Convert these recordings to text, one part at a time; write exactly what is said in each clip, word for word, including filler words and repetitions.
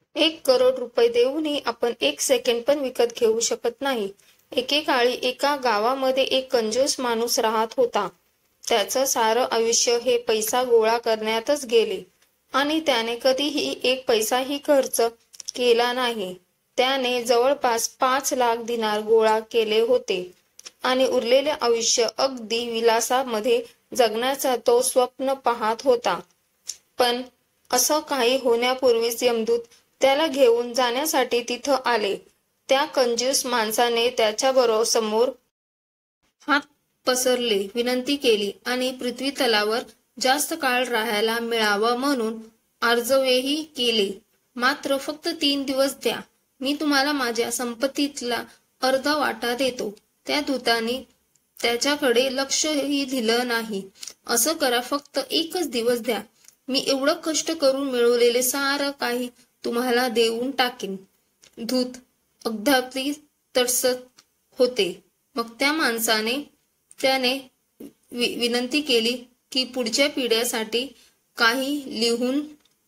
एक करोड रुपये देऊनही आपण एक सेकंड पण विकत घेऊ शकत नाही. एकेकाळी एका गावामध्ये एक कंजूस माणूस राहत होता. त्याचं सारं आयुष्य हे पैसा गोळा करण्यातच गेले आणि त्याने कधीही एक पैसाही खर्च केला नाही. त्याने जवळपास पाच लाख दिनार गोळा केले होते आणि उरलेले आयुष्य अगदी विलासामध्ये जगण्याचा तो स्वप्न पाहत होता. पण असं काही होण्यापूर्वीच यमदूत त्याला घेऊन जाण्यासाठी तिथं आले. त्या कंजूस माणसाने त्याच्याबरोबर समोर हात पसरले, विनंती केली आणि पृथ्वी तलावर जास्त काळ राहायला मिळावं म्हणून आर्जवेही केले. मात्र फक्त तीन दिवस द्या, मी तुम्हाला माझ्या संपत्तीतला अर्धा वाटा देतो. त्या दूताने त्याच्याकडे लक्षही दिलं नाही. असं करा, फक्त एकच दिवस द्या, मी एवढं कष्ट करून मिळवलेले सारं काही तुम्हाला देऊन टाकेन. दूत अगदी तटस्थ होते. मग त्या माणसाने त्याने वि विनंती केली की पुढच्या पिढ्यासाठी काही लिहून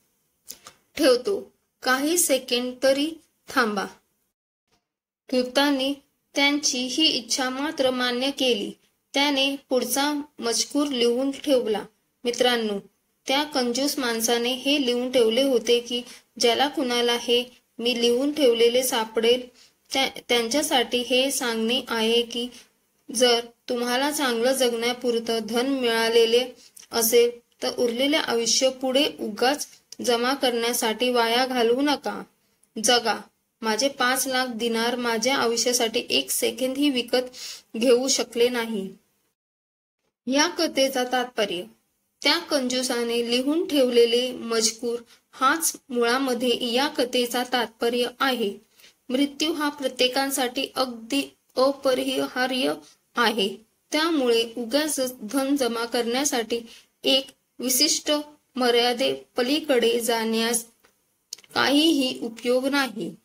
ठेवतो, काही सेकंड तरी थांबा. दूतांनी त्यांची ही इच्छा मात्र मान्य केली. त्याने पुढचा मजकूर लिहून ठेवला. मित्रांनो, त्या कंजूस माणसाने हे लिहून ठेवले होते की ज्याला कुणाला हे मी लिहून ठेवलेले सापडेल त्या त्यांच्यासाठी हे सांगणे आहे की जर तुम्हाला चांगलं जगण्यापुरतं धन मिळालेले असेल तर उरलेले आयुष्य पुढे उगाच जमा करण्यासाठी वाया घालवू नका. जगा. माझे पाच लाख दिनार माझ्या आयुष्यासाठी एक सेकंदही विकत घेऊ शकले नाही. या कथेचा तात्पर्य, त्या कंजूसाने लिहून ठेवलेले मजकूर हाच मुळामध्ये या कथेचा तात्पर्य आहे. मृत्यू हा प्रत्येकासाठी अगदी अपरिहार्य आहे. त्यामुळे उगाच धन जमा करण्यासाठी एक विशिष्ट मर्यादे पलीकडे जाण्यास काहीही उपयोग नाही.